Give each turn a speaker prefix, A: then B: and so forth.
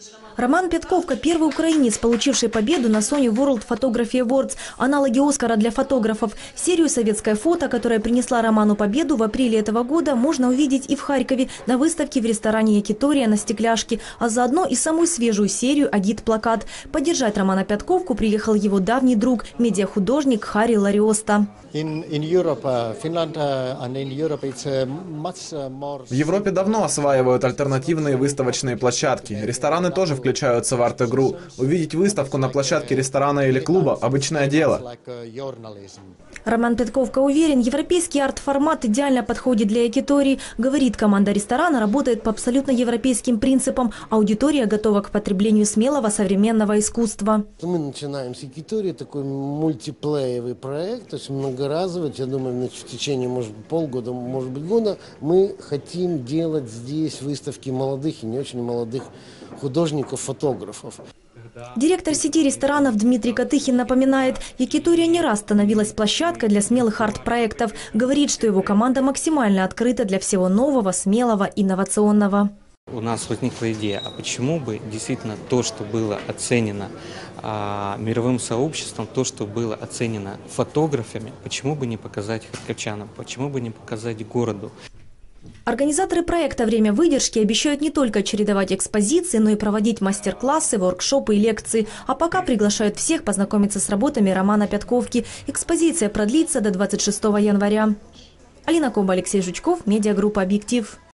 A: Роман Пятковка – первый украинец, получивший победу на Sony World Photography Awards, аналоги Оскара для фотографов. Серию «Советское фото», которая принесла Роману победу в апреле этого года, можно увидеть и в Харькове на выставке в ресторане «Якитория» на Стекляшке, а заодно и самую свежую серию «Агит-плакат». Поддержать Романа Пятковку приехал его давний друг, медиахудожник Харри Лариоста.
B: В Европе давно осваивают альтернативные выставочные площадки. Рестораны тоже включаются в арт-игру. Увидеть выставку на площадке ресторана или клуба – обычное дело.
A: Роман Пятковка уверен, европейский арт-формат идеально подходит для Якитории. Говорит, команда ресторана работает по абсолютно европейским принципам. Аудитория готова к потреблению смелого современного искусства.
C: Мы начинаем с Якитории такой мультиплеевый проект, то есть многоразовый. Я думаю, в течение, может быть, полгода, может быть, года мы хотим делать здесь выставки молодых и не очень молодых художников-фотографов.
A: Директор сети ресторанов Дмитрий Котыхин напоминает, Якитория не раз становилась площадкой для смелых арт-проектов. Говорит, что его команда максимально открыта для всего нового, смелого, инновационного.
D: У нас возникла идея, а почему бы действительно то, что было оценено мировым сообществом, то, что было оценено фотографами, почему бы не показать харьковчанам, почему бы не показать городу?
A: Организаторы проекта «Время выдержки» обещают не только чередовать экспозиции, но и проводить мастер-классы, воркшопы и лекции. А пока приглашают всех познакомиться с работами Романа Пятковки. Экспозиция продлится до 26 января. Алина Комба, Алексей Жучков, медиагруппа «Объектив».